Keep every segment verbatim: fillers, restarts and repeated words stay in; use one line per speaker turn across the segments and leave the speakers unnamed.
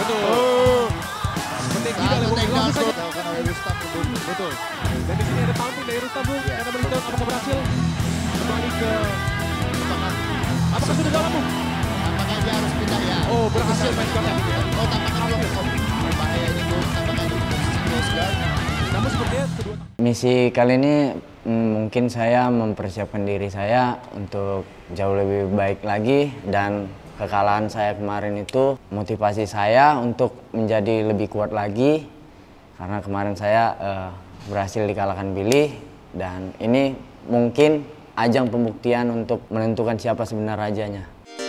Betul.
Oh.
Penting tidak oleh Bung langsung saja.
Dilakukan oleh Rustam, Bung.
Betul. Dan di sini ada pumping dari Rustam, Bung.
Ya.
Karena Melito apakah berhasil kembali ke
Apakah
apakah sudah dalam, Bung?
tampaknya dia harus pindah ya?
Oh, berhasil main kotak ini ya.
Oh, tampaknya belum. Oh, bahaya ini, Bung. Tampaknya ini posisi close guard.
Namun sepertinya kedua
Misi kali ini mm, mungkin saya mempersiapkan diri saya untuk jauh lebih baik lagi, dan kekalahan saya kemarin itu motivasi saya untuk menjadi lebih kuat lagi, karena kemarin saya uh, berhasil dikalahkan Billy, dan ini mungkin ajang pembuktian untuk menentukan siapa sebenarnya rajanya.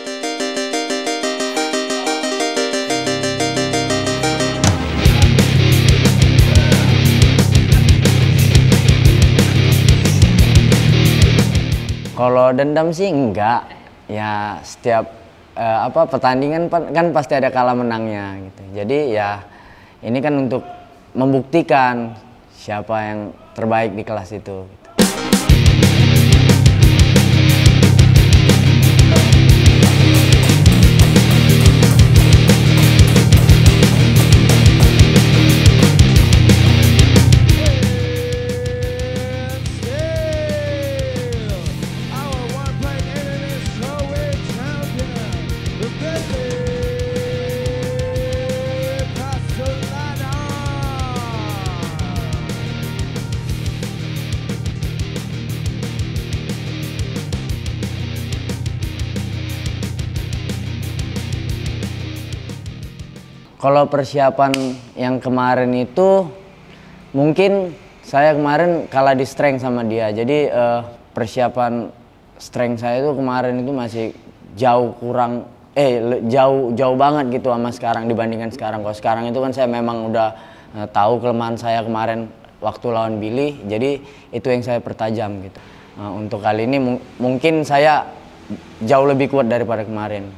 Kalau dendam sih enggak, ya setiap uh, apa pertandingan kan pasti ada kalah menangnya gitu. Jadi ya ini kan untuk membuktikan siapa yang terbaik di kelas itu. Gitu. Kalau persiapan yang kemarin itu mungkin saya kemarin kalah di strength sama dia. Jadi uh, persiapan strength saya itu kemarin itu masih jauh kurang eh jauh jauh banget gitu sama sekarang dibandingkan sekarang. Kalau sekarang itu kan saya memang udah uh, tahu kelemahan saya kemarin waktu lawan Billy. Jadi itu yang saya pertajam gitu. Uh, untuk kali ini mung mungkin saya jauh lebih kuat daripada kemarin.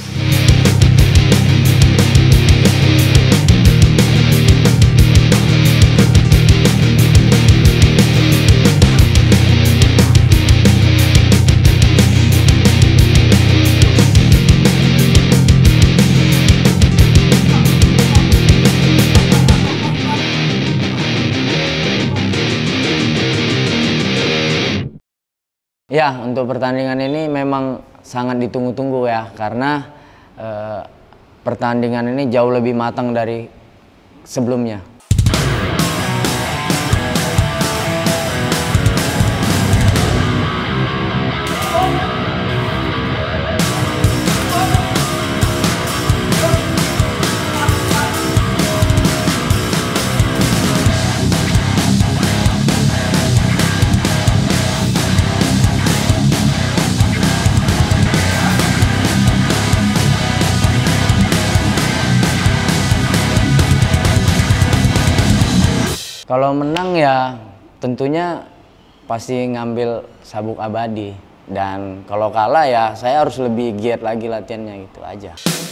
Ya, untuk pertandingan ini memang sangat ditunggu-tunggu ya, karena eh, pertandingan ini jauh lebih matang dari sebelumnya. Kalau menang ya tentunya pasti ngambil sabuk abadi, dan kalau kalah ya saya harus lebih giat lagi latihannya, gitu aja.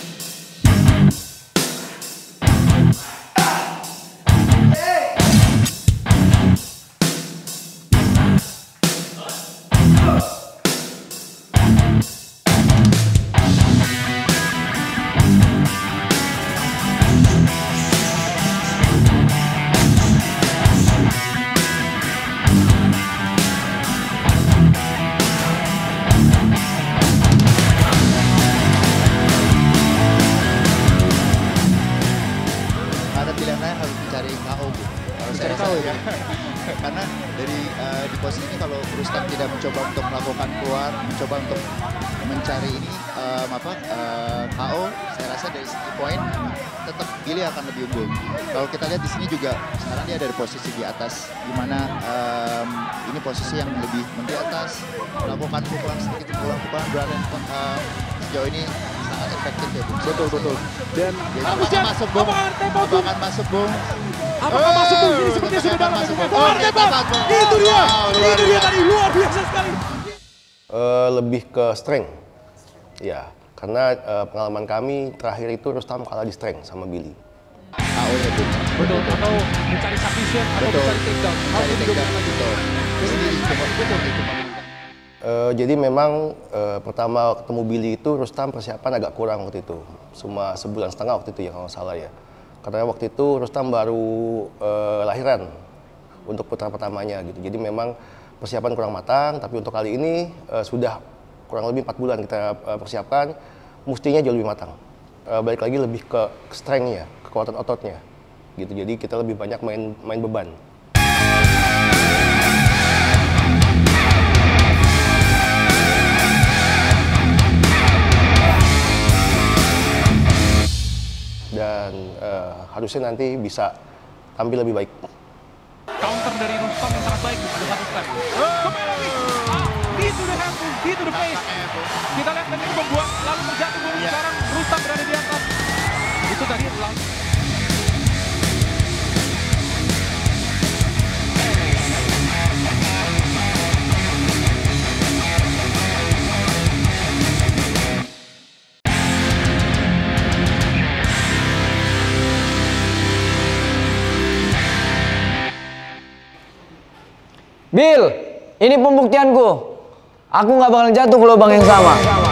Karena dari uh, di posisi ini kalau Rustam tidak mencoba untuk melakukan keluar, mencoba untuk mencari ini um, apa uh, K O, saya rasa dari segi poin tetap Billy akan lebih unggul. Kalau kita lihat di sini juga sekarang dia ada di posisi di atas, di mana um, ini posisi yang lebih di atas, melakukan pukulan sedikit pukulan pukulan berada uh, sejauh ini sangat efektif ya, Bung.
Betul betul. Dan
apakah masuk, Bung? Apakah masuk, Bung?
Apakah
oh,
masuk, Bung? Ini sepertinya sudah dalam. Oh, tembak! Itu dia!
Wow,
itu dia tadi, luar biasa sekali.
Uh, lebih ke strength, ya. Karena uh, pengalaman kami terakhir itu Rustam kalah di strength sama Billy.
K O ya, Bung.
Betul, atau mencari submission, atau mencari takedown.
Mencari takedown, betul. Jadi cuma betul itu.
Uh, jadi memang uh, pertama ketemu Billy itu Rustam persiapan agak kurang waktu itu, cuma sebulan setengah waktu itu ya kalau nggak salah ya. Karena waktu itu Rustam baru uh, lahiran untuk putra pertamanya gitu. Jadi memang persiapan kurang matang. Tapi untuk kali ini uh, sudah kurang lebih empat bulan kita uh, persiapkan, mestinya jauh lebih matang. Uh, balik lagi lebih ke strength-nya, kekuatan ototnya gitu. Jadi kita lebih banyak main main beban. Dan uh, harusnya nanti bisa tampil lebih baik.
Counter dari Rustam yang sangat baik pada satu step. Kembali lagi. Ah, knee to the hand, knee to the face. Kita lihat dan ini membuat lalu terjatuh dulu. Sekarang Rustam berada di atas. Itu tadi langsung.
Bill, ini pembuktianku. Aku nggak bakal jatuh ke lubang yang sama.